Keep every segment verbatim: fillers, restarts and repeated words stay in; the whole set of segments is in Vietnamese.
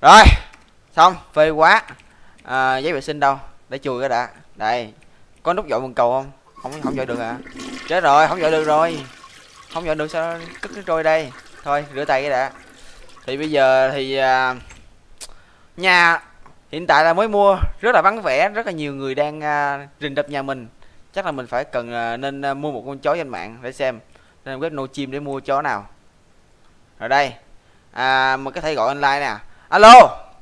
Rồi, xong, phê quá. À, giấy vệ sinh đâu? Để chùi cái đã. Đây. Có nút dội bằng cầu không? Không không dội được à? Chết rồi, không dội được rồi. Không dội được sao cất nó trôi đây. Thôi, rửa tay cái đã. Thì bây giờ thì à, nhà hiện tại là mới mua, rất là vắng vẻ, rất là nhiều người đang à, rình rập nhà mình. Chắc là mình phải cần à, nên à, mua một con chó trên mạng để xem. Nên web no chim để mua chó nào. Rồi đây. À, mình có thể gọi online nè. Alo.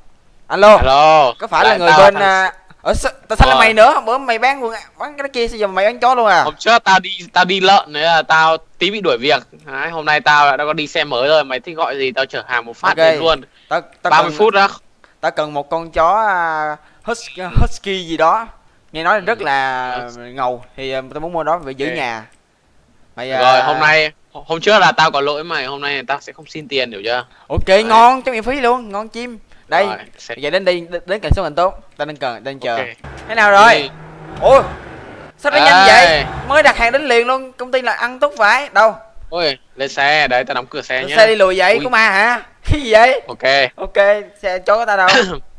Alo. Alo. Có phải là người bên thằng... ở tại sao là mày nữa? Bữa mày bán luôn bán cái kia, sao giờ mày bán chó luôn à? Hôm trước tao đi tao đi lợn nữa là tao tí bị đuổi việc. Đấy, hôm nay tao đã có đi xe mới rồi, mày thích gọi gì tao chở hàng một phát okay. Đến luôn. Tao, tao ba mươi cần, phút đó. Tao cần một con chó uh, husky, husky gì đó. Nghe nói rất là ừ. ngầu thì uh, tao muốn mua đó về giữ okay. nhà. Mày uh... rồi hôm nay hôm trước là tao có lỗi mày, hôm nay tao sẽ không xin tiền hiểu chưa? Ok. Đấy. Ngon, cho miễn phí luôn, ngon chim. Đây, rồi, sẽ... vậy đến đi đến cảnh số mình tốt, tao đang cần đang chờ. Okay. Thế nào rồi? Đi. Ôi, sao nó Ê. nhanh vậy? Mới đặt hàng đến liền luôn, công ty là ăn tốt phải. Đâu? Ôi, lên xe, đấy tao đóng cửa xe nhá. Xe đi lùi vậy, Ui. Có ma hả? Cái gì vậy? Ok. Ok, xe chó của ta đâu?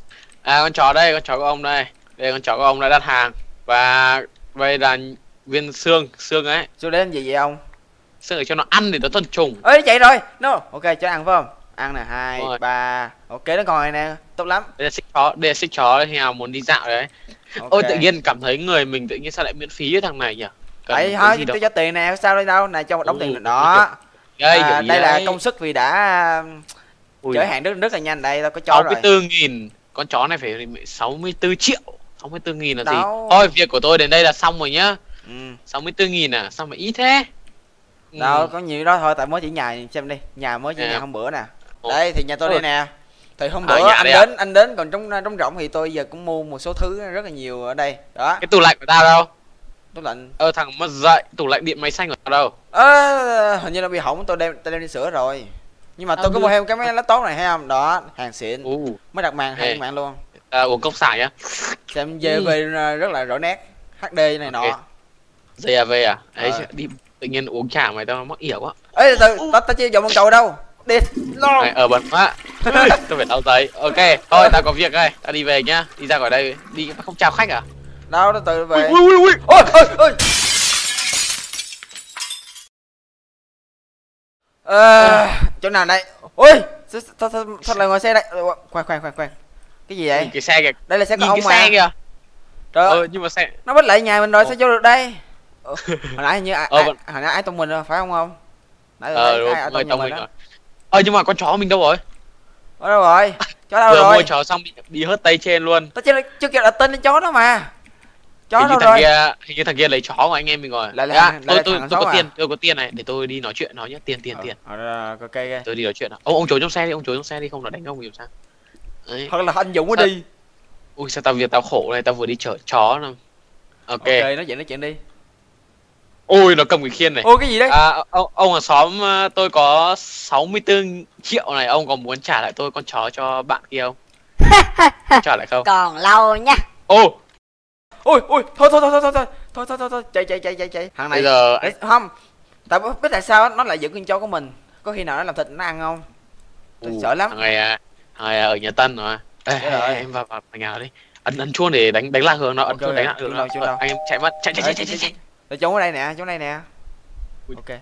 À, con chó đây, con chó của ông đây. Đây con chó của ông đã đặt hàng. Và đây là viên xương, xương ấy. Xương đến gì vậy ông? Xương để cho nó ăn để nó tuần trùng. Ơi chạy rồi. No. Ok, cho ăn phải không? Ăn nè, hai, ba. Ok, nó còn này nè, tốt lắm. Đây là xích chó, đây là xích chó khi nào muốn đi dạo đấy. Okay. Ôi tự nhiên cảm thấy người mình tự nhiên sao lại miễn phí với thằng này nhỉ? Đấy thôi, tôi cho tiền nè, sao đây đâu, này cho một đống ừ, tiền đó. Đây, à, đây là công sức vì đã Ui. chở hàng rất rất là nhanh. Đây tao có chó rồi. sáu mươi tư nghìn, con chó này phải sáu mươi tư triệu. sáu mươi tư nghìn là Đâu. gì? Thôi việc của tôi đến đây là xong rồi nhá. Ừ. sáu mươi tư nghìn à, sao mà ít thế? Đâu, ừ. có nhiều đó thôi, tại mới chỉ nhà xem đi, nhà mới chỉ à. nhà hôm bữa nè. Đây thì nhà tôi đây nè. Thì hôm bữa à, anh đến à? anh đến còn trong trong rộng thì tôi giờ cũng mua một số thứ rất là nhiều ở đây. Đó. Cái tủ lạnh của tao đâu? Tủ lạnh. Ơ thằng mất dậy, tủ lạnh điện máy xanh của tao đâu? Ơ à, hình như nó bị hỏng, tôi đem tôi đem đi sửa rồi. Nhưng mà à, tôi có mua thêm cái máy laptop này thấy không? Đó, hàng xịn. Uh. Mới đặt màn hàng mạng luôn. À, uống cốc xài nhá. Xem vê vê ừ. rất là rõ nét, hát đê này okay. nọ. giê a vê à? Đấy ờ. đi tự nhiên uống trà mày tao mắc ỉa quá. Ê từ từ, tao tao chưa dọn con cầu đâu. Đi. Này, ở bẩn quá. Tôi phải lau giấy. Ok, thôi tao có việc đây, tao đi về nhá. Đi ra khỏi đây, đi không chào khách à? Đâu, tao tự về. Ui ui ui. Ôi ôi ôi. Ờ, chỗ nào đây? Ôi, sao sao sao lại ngồi xe đây? Khoan khoan khoan khoan. Cái gì vậy? Cái xe kìa. Đây là xe của Nhìn ông cái mà. xe kìa. Trời ơi, ờ, nhưng mà xe nó bắt lại nhà mình rồi, sao vô được đây? Ờ, hồi nãy hình như ai, ờ, ai, hồi nãy ai tông mình rồi phải không không? Nãy ờ, ai, ai tông, tông mình rồi. Ờ nhưng mà con chó mình đâu rồi? Ở đâu rồi? Chó đâu Vừa rồi? mua chó xong bị bị hớt tay trên luôn. Tao chưa chưa kịp đặt tên cho chó đó mà. Chó hình đâu như rồi? Kia, hình như thằng kia lấy chó của anh em mình rồi. Lại, lại, à, lại, tôi lại tôi tôi, tôi có à? tiền, tôi có tiền này để tôi đi nói chuyện nó nhé, tiền tiền ờ, tiền. Ờ, ok ok. Tôi đi nói chuyện. Ông ông trốn trong xe đi, ông trốn trong xe đi không nó đánh ông làm sao? Đấy. Hoặc là anh Dũng có đi. Ui sao tao việc tao khổ này, tao vừa đi chở chó nè. Ok. Ok, nói chuyện nói chuyện đi. Ôi nó cầm cái khiên này. Ôi cái gì đấy? À, ông, ông ở xóm tôi có sáu mươi tư triệu này, ông có muốn trả lại tôi con chó cho bạn kia không? Trả lại không? Còn lâu nha. Ô. Ôi ôi thôi thôi thôi thôi thôi thôi thôi thôi thôi chạy chạy chạy chạy chạy. Thằng này bây giờ Đấy, không. Tại biết tại sao nó lại giữ con chó của mình? Có khi nào nó làm thịt nó ăn không? Tôi sợ lắm. Thằng này à, thằng này ở nhà Tân rồi. Ê, ê, em vào vào nhà đi. Ấn ấn chuông để đánh đánh lạc hướng nó, ấn chuông đánh lạc hướng nó. Ờ, anh em chạy mất, chạy chạy chạy chạy chạy. Tôi trốn ở đây nè, trốn đây nè. Ok.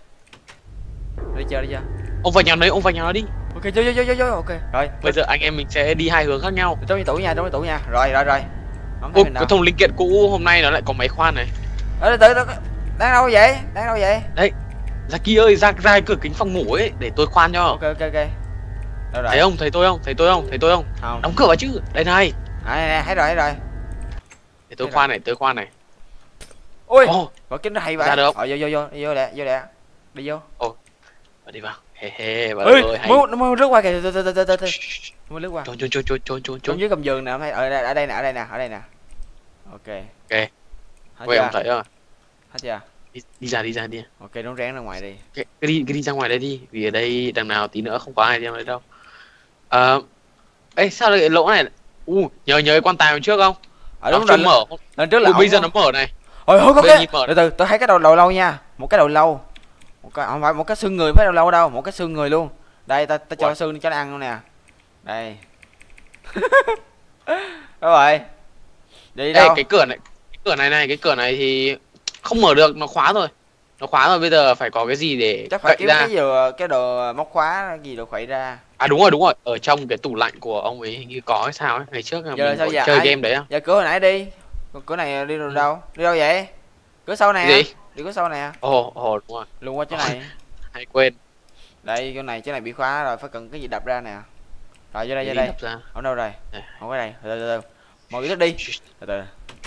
Đi chơi đi chơi. Ông vào nhà đấy, ông vào nhà nó đi. Ok vô vô vô vô ok. Rồi, bây giờ anh em mình sẽ đi hai hướng khác nhau. Trong cái tủ nha, trong cái tủ nha. Rồi rồi rồi. Ô, cái thùng linh kiện cũ hôm nay nó lại có máy khoan này. Ờ từ từ đang đâu vậy? Đang đâu vậy? Đấy. Ra kia ơi, ra ra cửa kính phòng ngủ ấy để tôi khoan cho. Ok ok ok. Đâu rồi? Thấy không? Thấy tôi không? Thấy tôi không? Thấy tôi không? Không. Đóng cửa vào chứ. Đây này. À, này, này, thấy rồi, thấy rồi. Để tôi thấy khoan rồi. này, tôi khoan này. Ôi, oh. Quả kính nó hay vậy. Ra được không? Ờ vô vô vô, đi vô lẹ, vô lẹ. Đi vô. Ồ. Oh. Đi vào. He he, bà ơi, ơi hay. Nó mới lướt qua kìa, từ từ từ từ từ. Mới lướt qua. Trốn trốn trốn trốn trốn trốn trốn dưới gầm giường nè, thấy ở đây ở đây nè, ở đây nè, ở đây nè. Ok. Ok. Quay ông thấy rồi. Hết chưa? Đi, đi ra đi ra đi. Ok, nó rén ra ngoài đi. Cái, cái đi cái đi ra ngoài đây đi, vì ở đây đằng nào tí nữa không có ai đi đây đâu. Ờ. À, ê sao lại lỗ này? U, uh, nhớ nhớ cái quan tài hôm trước không? Ở đúng rồi. Mở. Lần trước là bây giờ nó mở này. Ôi không có cái. Từ từ, tôi thấy cái đầu đầu lâu nha. Một cái đầu lâu. Một cái không phải một cái xương người phải đầu lâu đâu, một cái xương người luôn. Đây ta ta cho xương cho nó ăn luôn nè. Đây. Đúng rồi. Đi Ê, đâu? cái cửa này, cái cửa này này, cái cửa này thì không mở được, nó khóa rồi. Nó khóa rồi, bây giờ phải có cái gì để Chắc phải cậy kiếm ra. cái đồ cái đồ móc khóa gì đồ khẩy ra. À đúng rồi, đúng rồi. Ở trong cái tủ lạnh của ông ấy hình như có hay sao ấy. Ngày trước là Giờ mình sao có giờ? chơi Ai? game đấy á. Giờ cửa hồi nãy đi. Còn cửa này đi rồi Ừ. đâu? Đi đâu vậy? Cửa sau nè. Cái gì? Đi cửa sau nè. Ồ, ồ đúng rồi. Luôn qua chỗ này. Hay quên. Đây chỗ này chỗ này bị khóa rồi, phải cần cái gì đập ra nè. Rồi vô đây Cái vô gì đây. đập ra? Ở đâu rồi? Đây. Không có đây. Từ từ từ. Mọi người đi. Từ từ.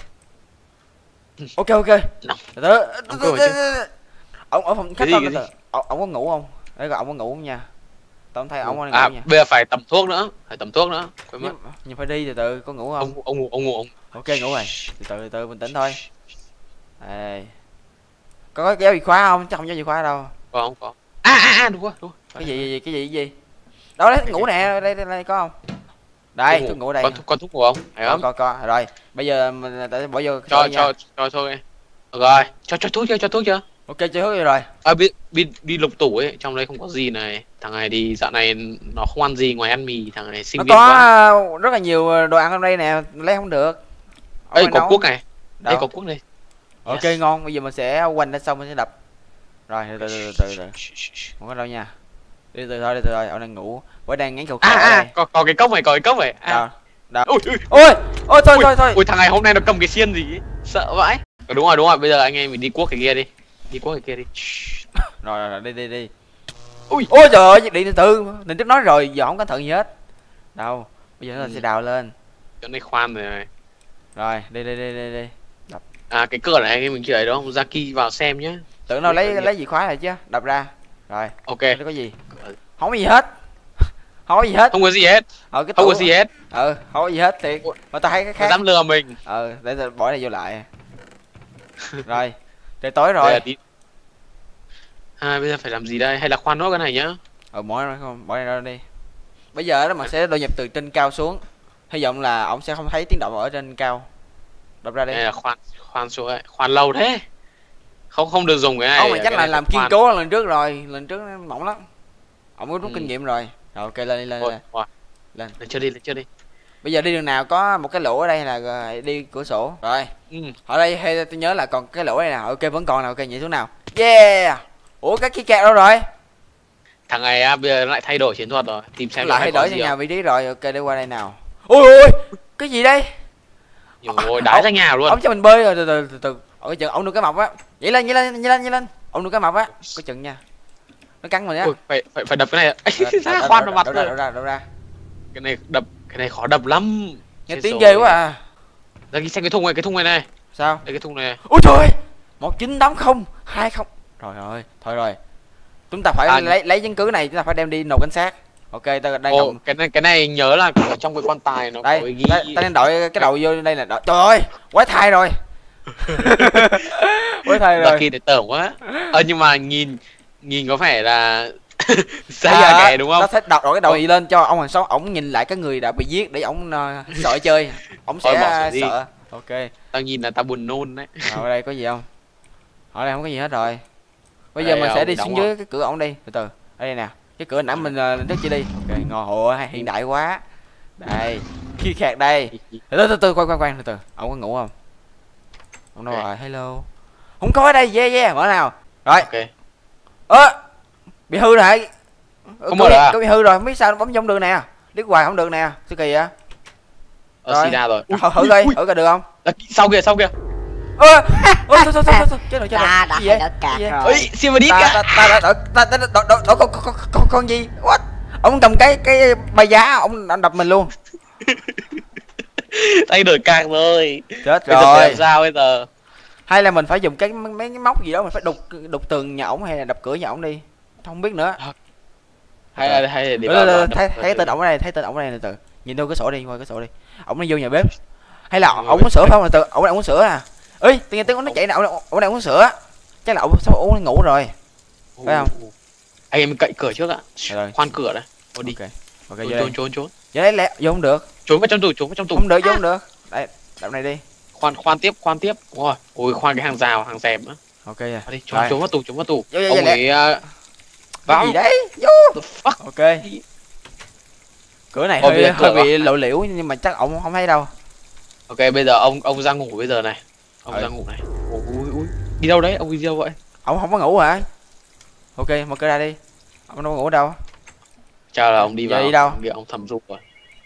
Ok ok. Nóng. Từ từ. Nóng cơ mà chứ. Ông ở phòng khách Cái gì, thôi cái từ từ. Ông ông có ngủ không? Để gọi ông có ngủ không nha. Tao không thấy ông có ngủ À nha. bây giờ phải tẩm thuốc nữa, phải tẩm thuốc nữa. Quên mất. Nhưng, nhưng phải đi từ từ, có ngủ không? Ông ông ngủ, ông ngủ ông. Ok ngủ rồi. Từ từ từ từ bình tĩnh thôi. Đây. Có cái kéo chìa khóa không? Chắc không có chìa khóa đâu. Có không có. À à à đúng rồi, đúng rồi. Cái gì gì cái gì cái gì? Đó đấy ngủ nè, đây đây, đây có không? Đây, Ngủ. tôi ngủ đây. Con thuốc con thuốc ngủ không? Thấy Có không? có có. Rồi, bây giờ mình để bỏ vô Cho nha. cho cho thuốc đi. Được rồi, cho cho thuốc chưa? Cho thuốc chưa? Ok chơi hết rồi. À đi, đi đi lục tủ ấy, trong đây không có gì này. Thằng này thì dạo này nó không ăn gì ngoài ăn mì, thằng này sinh Nó viên có quá. rất là nhiều đồ ăn trong đây nè, lấy không được. Ông Đây phải có nấu. cuốc này. Đây Đâu? có cuốc này. Ok Yes. ngon, bây giờ mình sẽ quanh lên xong mình sẽ đập. Rồi từ từ từ từ từ. Không có đâu nha. Đi từ thôi đi từ thôi, ông đang ngủ. Bởi đang ngán cầu À khổ ở à, đây. có có cái cốc này, có cái cốc này. À. Đâu? Đâu? Ui, ui, Ôi, ôi thôi ui, thôi thôi. ui thằng này hôm nay nó cầm cái xiên gì ấy. Sợ vãi. Ờ, đúng rồi, đúng rồi, bây giờ anh em mình đi cuốc cái kia đi. Đi cuốc cái kia đi. Rồi rồi, rồi đi đi đi. Ui. Ôi trời ơi, điện từ từ, mình tiếp nói rồi, giờ không cẩn thận gì hết. Đâu? Bây giờ nó Ừ. sẽ đào lên. Chỗ này khoan rồi này. Rồi, đi đi đi đi đi. À cái cửa này anh em mình chưa ấy đúng không? Zaki vào xem nhá. Tưởng đâu lấy lấy gì khóa này chứ, đập ra. Rồi, Ok. nó có gì? Không có gì hết. Không có gì hết. Không có gì hết. Ờ cái Không tủ. có gì hết. Ừ, không có gì hết thiệt. Mà tao thấy cái Nó khác. dám lừa mình. Ừ, để tao bỏ này vô lại. Rồi, trời tối Đây rồi. là tí... À bây giờ phải làm gì đây? Hay là khoan nốt cái này nhá. Ừ, bỏ nó không, bỏ này ra đi. Bây giờ đó mình sẽ đột nhập từ trên cao xuống. Hy vọng là ổng sẽ không thấy tiếng động ở trên cao. Đập ra đi. Đây là khoan khoan xuống ấy. Khoan lâu thế. Không không được dùng cái này. Ông mà chắc cái là này làm phải kiên khoan. cố hơn lần trước rồi, lần trước nó mỏng lắm. Ông có rút Ừ. kinh nghiệm rồi. Rồi ok lên đi lên Thôi, lên. thôi. Lên. Lên chưa đi, lên chưa đi. Bây giờ đi đường nào có một cái lỗ ở đây là rồi đi cửa sổ. Rồi. Ừ. Ở đây hay tôi nhớ là còn cái lỗ đây nào. Ok vẫn còn nào. Ok nhảy xuống nào. Yeah. Ủa cái kia kẹt đâu rồi? Thằng này à, bây giờ nó lại thay đổi chiến thuật rồi. Tìm xem Lại nó thay có đổi gì sang nhà không. vị trí rồi. Ok để qua đây nào. Ôi ôi. Cái gì đây? Rồi đá ra nhà luôn. Ông cho mình bơi rồi từ từ từ từ. Ở cái chừng ông nuôi cái mập á. Nhảy lên nhảy lên nhảy lên nhảy lên. Ông nuôi cái mập á. Có chừng nha. Nó cắn mình á. Ui, phải phải phải đập cái này. Đập- Ra đập- khoan đập- vào mặt đập ra rồi. đập ra đập ra. Cái này đập, cái này khó đập lắm. Nghe Chết tiếng rồi. ghê quá à. Ra cái xem cái thùng này, cái thùng này này. Sao? Đây cái thùng này. Ôi trời. một chín tám không hai không. Rồi rồi, thôi rồi. Chúng ta phải À, lấy lấy chứng cứ này, chúng ta phải đem đi nộp cảnh sát. Ok, ta đây Ồ, cầm. cái này cái này nhớ là ở trong cái quan tài nó có Đây, cái ghi. ta, ta nên đội cái đầu vô đây là đội. Trời ơi, quái thai rồi. Quái thai Là rồi. kỳ để tởm quá. Ờ nhưng mà nhìn nhìn có vẻ là xa Bây giờ kẻ đúng không? ta sẽ đọc đội cái đầu gì lên cho ông hàng xóm ổng nhìn lại cái người đã bị giết để ổng uh, sợ chơi. Ổng Thôi, bỏ sẽ sợ đi. sợ. Ok. Tao nhìn là tao buồn nôn đấy. Rồi ở đây có gì không? Ở đây không có gì hết rồi. Bây Ở giờ đây mình sẽ ông đi đóng xuống rồi. dưới cái cửa ổng đi, từ từ. Ở đây nè. Cái cửa nãy mình uh, lần trước chỉ đi. Ok, ngon hộ hiện đại quá. Đây, khi khạc đây. Từ từ từ từ khoan khoan khoan từ từ. Ổng có ngủ không? Ổng đâu Ok. rồi? Hello. Không có ở đây, yeah yeah, mở nào. Rồi. Ok. Ơ. Bị hư rồi. Không mở được à? Có bị hư rồi, không biết sao nó bấm không được nè. Điếc hoài không được nè. Sao kỳ vậy? Ờ Rồi. Sida rồi. Ui, Thử thử ui, coi, ui. thử coi được không? Là- Sau kìa, sau kìa. Ơ. Ôi thôi thôi thôi thôi, chết rồi chết rồi. Ta đã Cái gì vậy? đất cạc Cái gì vậy? rồi. Ơi, xin vào đi ta cả. ta ta ta ta ta ta ta con con con con gì? What? Ông cầm cái cái bài giá ông ông đập mình luôn. Thay đổi cạc rồi. Chết Bây giờ phải rồi. làm sao bây giờ? Hay là mình phải dùng cái mấy cái móc gì đó mình phải đục đục tường nhà ổng hay là đập cửa nhà ổng đi. Không biết nữa. Hay là hay là để Từ vào- từ, vào- thấy đập- thấy tên ổng ở đây, thấy tên ổng ở đây từ từ. Nhìn đâu cái sổ đi, qua cái sổ đi. Ổng đi vô nhà bếp. Hay là Vô ổng bếp. muốn sữa phải không? Từ từ, ổng đang muốn sữa à? Ơi, tự nhiên tiếng nó chạy nè, ổng ổng đang muốn sữa. Chắc là ổng sao ổng ngủ rồi. Phải không? Ồ. Anh em cậy cửa trước ạ. Rồi. Khoan cửa đấy. Ô đi. Ok. Ok Trốn vô đây. trốn trốn trốn. Vô đây lẹ, vô không được. Trốn vào trong tủ, trốn vào trong tủ. Không được, vô không được. Đây, đập này đi. Khoan khoan tiếp, khoan tiếp. Đúng rồi. Ôi khoan cái hàng rào, hàng rèm nữa. Ok rồi. Vào đi, trốn Rồi. trốn vào tủ, trốn vào tủ. Vô, vô, vô, Ông lẹ. ấy à, Cái vào. gì đấy? Vô. The fuck. Ok. Cửa này Ôi, hơi bây giờ hơi cửa bị lộ liễu nhưng mà chắc ổng không thấy đâu. Ok, bây giờ ông ông ra ngủ bây giờ này. Ông Ừ. ra ngủ này. Ui, ui, ui. Đi đâu đấy? Ông đi đâu vậy? Ổng không có ngủ hả? Ok, mở cửa ra đi. Ông đâu có ngủ đâu. Chào là ông đi Giờ vào. đi đâu? Ông, ông thầm dục rồi.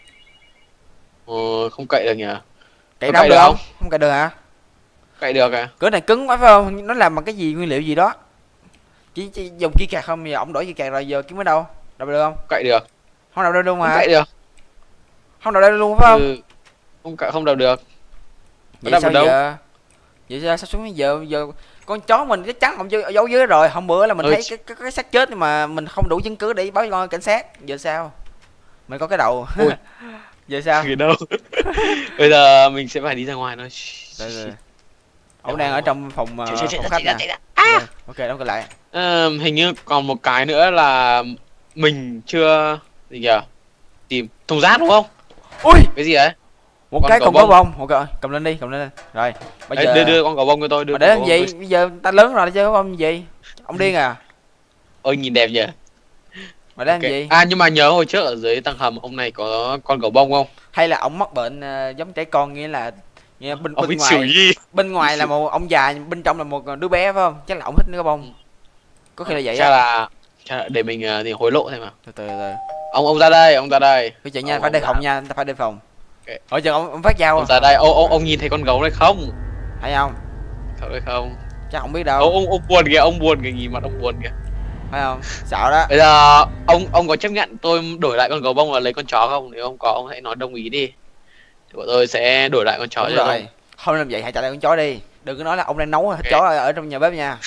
Ờ, không cậy được nhỉ? Cậy Có đâu cậy được được không? không? Không cậy được hả? Cậy được à? Cửa này cứng quá phải không? Nó làm bằng cái gì, nguyên liệu gì đó. Chỉ, chỉ dùng kia kẹt không? Giờ ổng đổi kia kẹt rồi, giờ kiếm ở đâu? Đâu được không? Cậy được. Không đâu đây luôn Không mà. cậy được. Không đâu đây luôn phải không? Ừ. Không cậy không đào được. Nó Vậy đập sao ở đâu? giờ? Vậy sao, sao xuống giờ giờ con chó mình chắc chắn không giấu dưới rồi. Hôm bữa là mình Ừ. thấy cái, cái, cái xác chết nhưng mà mình không đủ chứng cứ để báo cho cảnh sát. Giờ sao? Mình có cái đầu. Ui. Giờ sao? Gì đâu. Bây giờ mình sẽ phải đi ra ngoài thôi. Rồi, rồi. Ổng đang ở trong phòng, uh, Chạy, chạy, chạy phòng ra, khách chạy ra, nè. chạy ra. Ok, ok, đóng cửa lại. Ờ, hình như còn một cái nữa là mình chưa gì kìa, tìm thùng rác đúng không? Ui, Cái gì đấy? một Con cái cầu còn có bông. bông. Ok, cầm lên đi, cầm lên đi. Rồi, bây Đấy, giờ đưa đưa con cầu bông cho tôi, đưa mà con để cầu làm bông gì? tôi. Bây giờ ta lớn rồi chứ có bông gì? Ông điên à? Ôi nhìn đẹp nhỉ. Mà để Ok. làm gì? À nhưng mà nhớ hồi trước ở dưới tầng hầm ông này có con cầu bông không? Hay là ổng mắc bệnh uh, giống trẻ con, nghĩa là nghĩa bên Ông bên biết xử ngoài gì? bên ngoài là một ông già, bên trong là một đứa bé phải không? Chắc là ổng thích cái bông. Có khi là vậy Chắc á. là, chắc là để mình uh, thì hối lộ thêm mà. Từ từ từ. Ông ông ra đây, ông ra đây. Cái chuyện nha, Ông- phải ông đề ra- phòng nha, ta phải đề phòng. Ok. Ở chừng ông, ông phát dao Ông ra đây. Ô, ông ông nhìn thấy con gấu này không? thấy không? Thấy hay không? Chắc không biết Ông đâu, ông ông buồn kìa, ông buồn kìa, nhìn mặt ông buồn kìa. phải không? Sợ đó. Bây giờ ông ông có chấp nhận tôi đổi lại con gấu bông và lấy con chó không? Nếu không có ông hãy nói đồng ý đi. Thì bọn tôi sẽ đổi lại con chó Đúng cho rồi. ông. Không làm vậy, hãy trả lại con chó đi. Đừng có nói là ông đang nấu thịt chó ở, ở trong nhà bếp nha.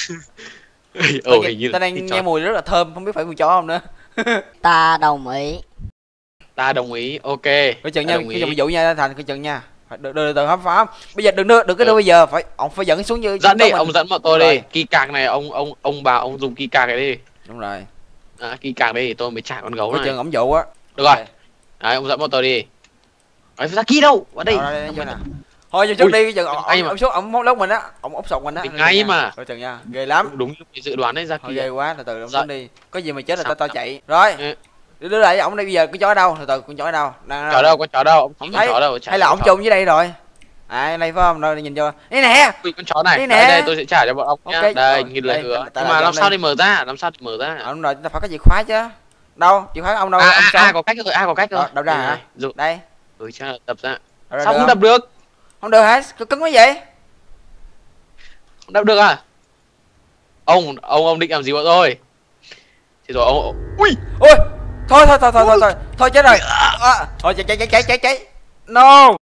Ồ hình như Ta là đang thích nghe chó. mùi rất là thơm, không biết phải mùi chó không nữa. Ta đồng ý. Ta đồng ý, ok. Coi chừng Ta nha, đồng coi ý. chừng ví dụ nha Thành, coi chừng nha. Phải đưa đưa từ không phải không? Bây giờ đừng đưa, đừng có đưa Ừ. bây giờ, phải ông phải dẫn xuống như Dẫn đi, mình. ông dẫn bọn tôi Rồi. đi. Kỳ cạc này ông ông ông bảo ông dùng kỳ cạc này đi. Đúng rồi. À, kỳ cạc đây thì tôi mới trả con gấu Coi này. chừng ổng dụ á. Được rồi. Đấy, ông dẫn bọn tôi đi. Đấy, ra kia đâu? Vào đây. Đây, đây, đây, vô nè. Thôi vô trước Ui, đi, cái chừng ông, ngay ông, mà. ông xuống ông móc lốc mình á, ông ốc sọc mình á. Thì ngay mà. Coi chừng nha, ghê lắm. Đúng, đúng như dự đoán đấy, ra Thôi ghê kia. quá, từ từ ông Dạ. xuống đi. Có gì mà chết là Sao, tao tao sao? chạy. Rồi. Ừ. Đưa đưa lại ổng đây, bây giờ con chó ở đâu? Từ từ, con chó ở đâu? Đang Chó đâu, con chó đâu? Ông Không chỉ thấy. con chó đâu? Chả Hay là có ổng chó. chôn dưới đây rồi? À đây phải không? Rồi nhìn vô. Đây nè. Ui, con chó này. Đây Đây, nè. đây tôi sẽ trả cho bọn ông nhá. Ok, Đây, rồi, như lời đây, hứa. ta- ta Nhưng làm mà làm cho sao đây. để mở ra? Làm sao để mở ra? À, đúng rồi, chúng ta phải có chìa khóa chứ. Đâu? Chìa khóa ông đâu? À, ông à, sao? à, có cách rồi, à, có cách rồi. Đâu- đâu ra Đây hả? này, Rồi, Đây. rồi chắc là đập ra. Đâu ra Sao được không không? đập được? Không được hả? Cứ cứng quá vậy? Không đập được à? Ông, ông, ông định làm gì bọn tôi? Thì rồi ông, ui, Ôi, thôi thôi thôi thôi thôi thôi, thôi chết rồi. À, thôi chạy chạy chạy chạy chạy chạy. No.